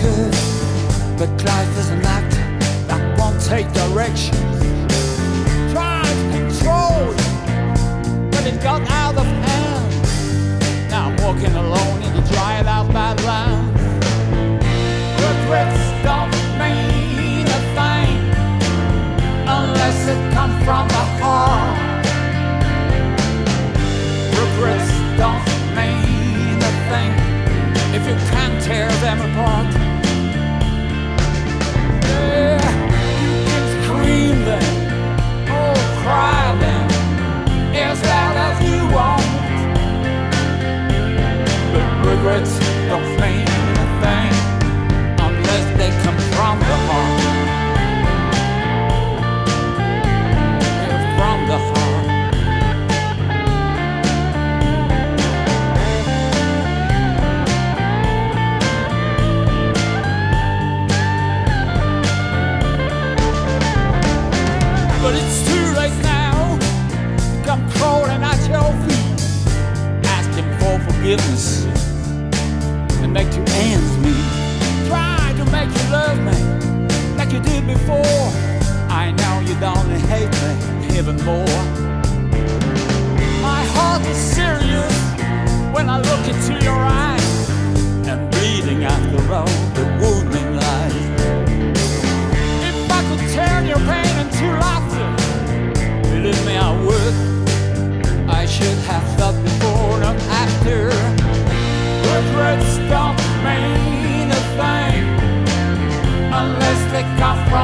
good, but life is an act that won't take direction. Trying to control it, but it got out of hand. Now I'm walking alone in the dried out badlands. Regrets don't mean a thing unless it comes from the heart. Regrets don't mean a thing if you can't tear them apart. Yeah, you can scream them, oh, cry them as loud as you want, but regrets don't mean a thing unless they come from the heart. Yeah, from the heart. But it's too late now to come crawling at your feet, asking for forgiveness and make your ends meet. Try to make you love me like you did before. I know you'd only hate me even more. My heart is serious when I look into your eyes, and bleeding after all the wounding lies. If I could turn your pain into laughter, believe me I would. I should have thought before, not after. Regrets don't mean a thing unless they come from